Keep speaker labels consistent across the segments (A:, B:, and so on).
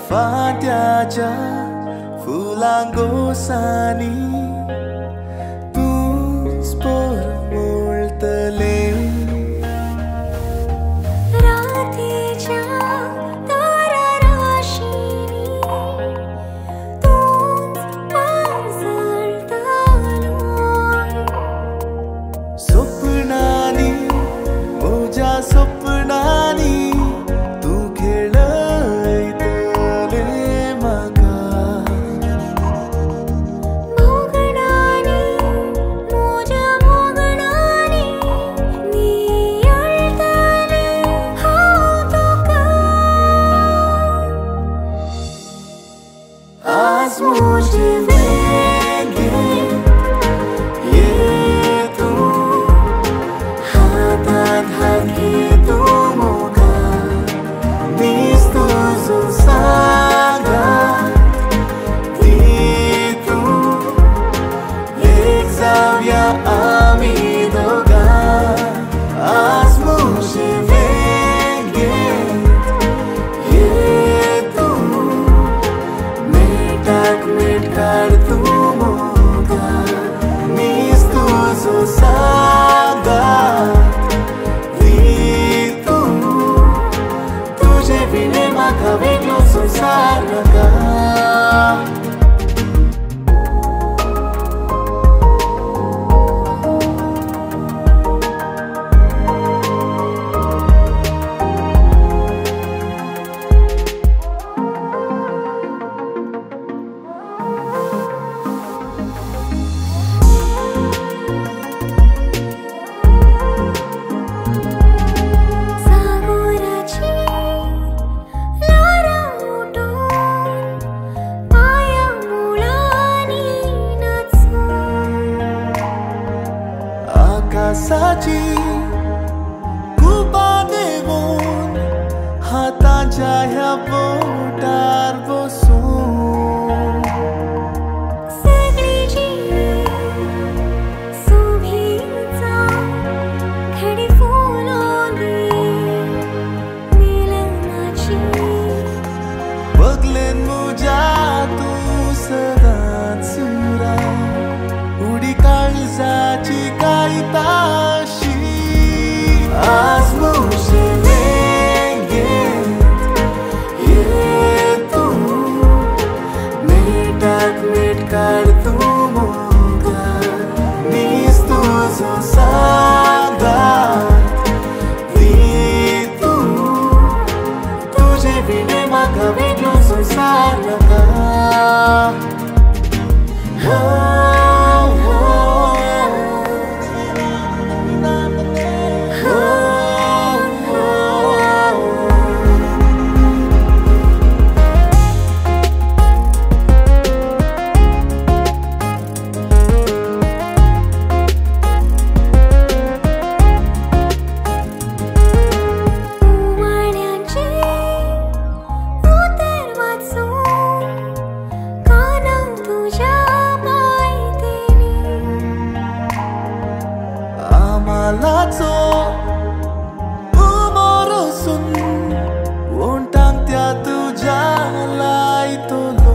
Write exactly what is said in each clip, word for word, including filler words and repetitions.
A: फाट्याच्या फुलांगोसानी तूच पोर मोळतले
B: रातीच्या तारा राशीनी तूच पाजळतालो
A: स्वप्नानी मोज्या स्वप्नानी तू खेळयतले म्हाका
B: मोगणानी मोज्या मोगणानी नियळतले हांव तुका
A: आज मोजे वेंगेंत ये तू हातात हात घे तू मोगा मीच तुझो सांगात ती तू एक जाऊया आमी दोगां आज मोजे वेंगेंत ये तू मेटाक मेट काड तू मोगा मीच तुझो सांगात ती तू तुझे बिने म्हाका वेगळो संसार नाका
B: सागोराची लारा उठून पाया मुळांनी नाचून
A: आकाशाची कुबा देवून हाताच्या ह्या बोटार बसून
B: सगळी जीव सोबीचा खडी फुलोनी मिलनाची
A: बगलेन मुजा तू सदांच सुरा उडी काळजाची कायताशी आज मोजे वेंगेंत ये तू मेटाक मेट काड तू मोगा मीच तुझो सांगात ती तू तुझे बिने म्हाका वेगळो संसार नाका हो, हो, हो, हो.
B: उमाळ्यांचे उतर वाचून कानांत तुझ्या मायतेनी
A: आमालाचो उमोरसून वोंटांक त्या तुझ्या लायतलो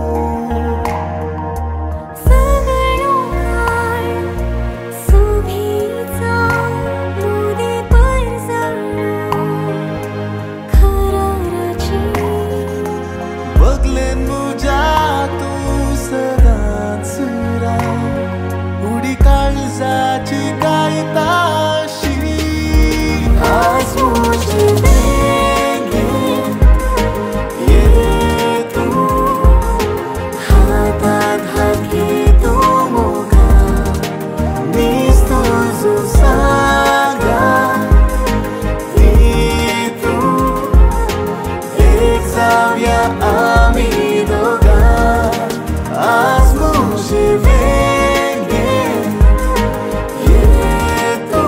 B: सगळो काळ सोबीचा मुदे परसळो खराराची
A: बगलेन मुजा तू सदांच सुरा उडी काळजाची कायताशी आज मोजे वेंगेंत ये तू हातात हात घे तू मोगा मीच तुझो सांगात ती तू एक जाऊया आमी दोगां आज मोजे वेंगेंत ये तू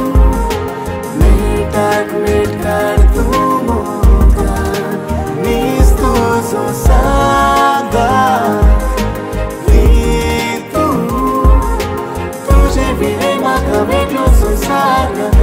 A: मेटाक मेट काड तू मोगा मीच तुझो सांगात ती तू तुझे बिने म्हाका वेगळो संसार नाका